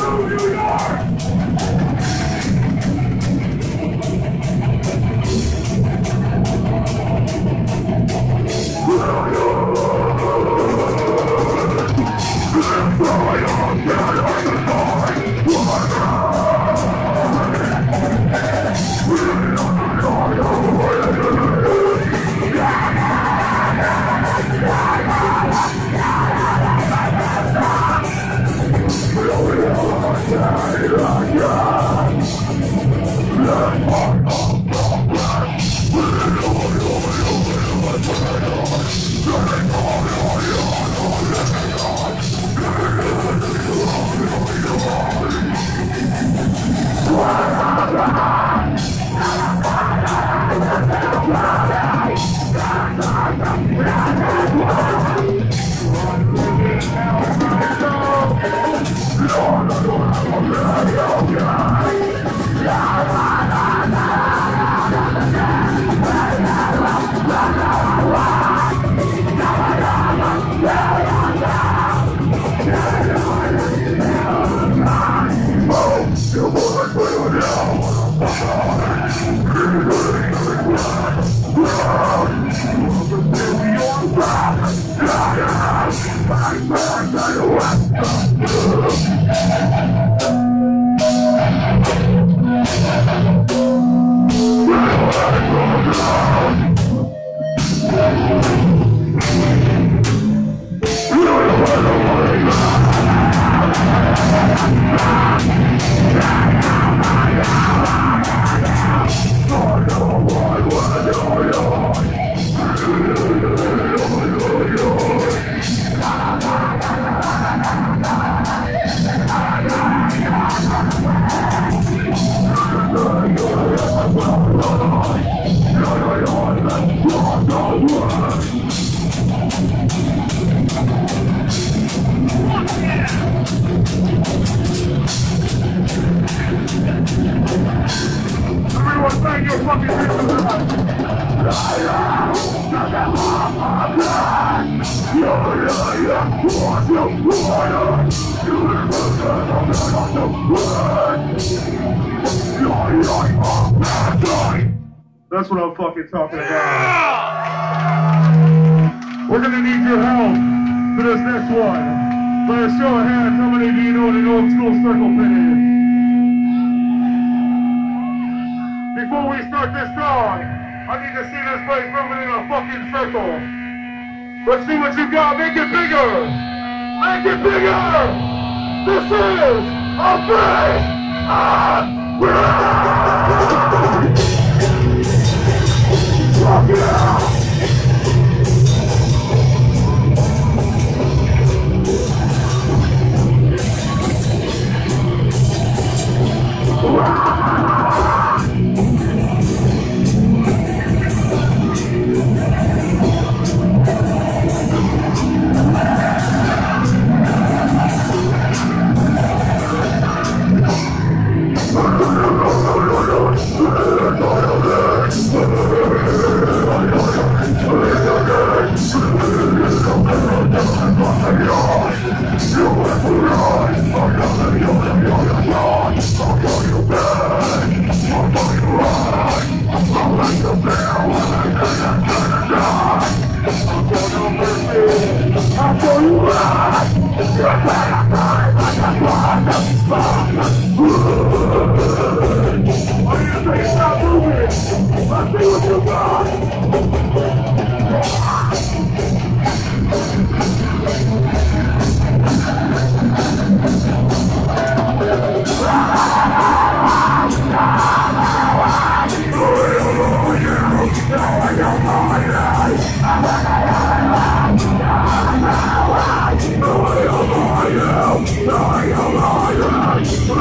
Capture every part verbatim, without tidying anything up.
That's what I'm fucking talking about. We're gonna need your help for this next one. By a show of hands, how many of you know what an old school circle pit is? Before we start this song, I need to see this place moving in a fucking circle. Let's see what you got. Make it bigger. Make it bigger. This is a big upgrade. Fuck yeah!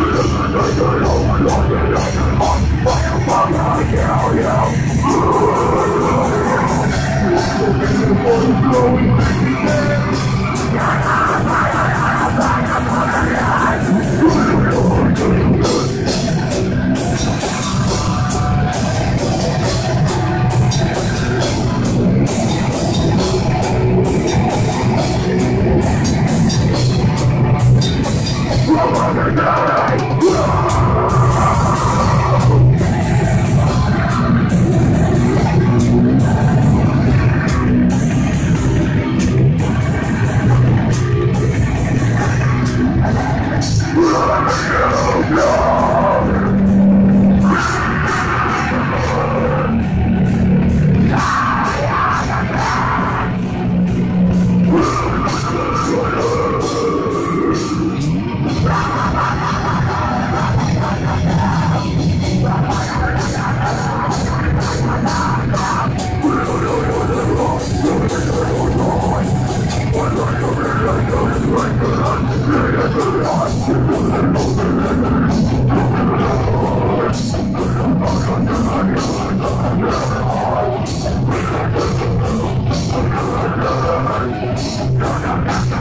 Yeah. Rochester.